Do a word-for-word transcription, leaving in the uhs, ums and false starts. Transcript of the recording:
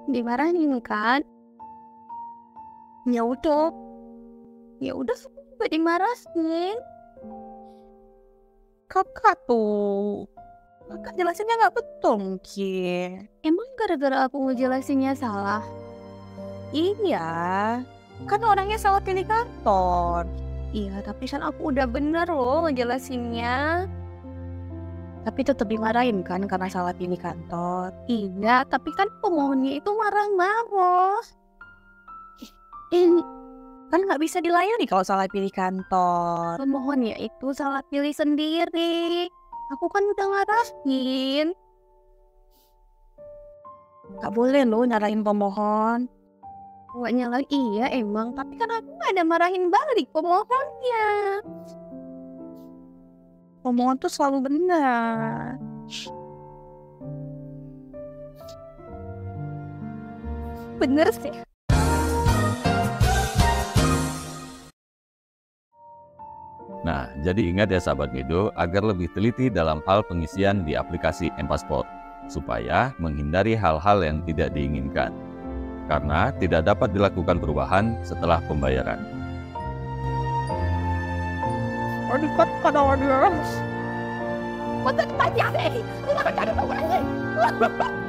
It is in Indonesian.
Dimarahin kan? Ya udah, ya udah aku juga dimarahin. Kakak tuh, kakak jelasinnya nggak betul mungkin. Emang gara-gara aku ngejelasinnya salah? Iya, kan orangnya salah pilih kantor. Iya, tapi kan aku udah bener loh ngejelasinnya. Tapi tetap dimarahin kan karena salah pilih kantor. Iya, tapi kan pemohonnya itu marah-marah. Ini kan nggak bisa dilayani kalau salah pilih kantor. Pemohonnya itu salah pilih sendiri. Aku kan udah ngarahin. Nggak boleh loh nyalain pemohon. Gak nyalain, iya emang. Tapi kan aku gak ada marahin balik pemohonnya. Pemohon tuh selalu benar. Bener sih. Nah, jadi ingat ya sahabat Mido, agar lebih teliti dalam hal pengisian di aplikasi M-Pasport, supaya menghindari hal-hal yang tidak diinginkan. Karena tidak dapat dilakukan perubahan setelah pembayaran. Adikat kada wadah. Masa tanya deh, lu gak cari tahu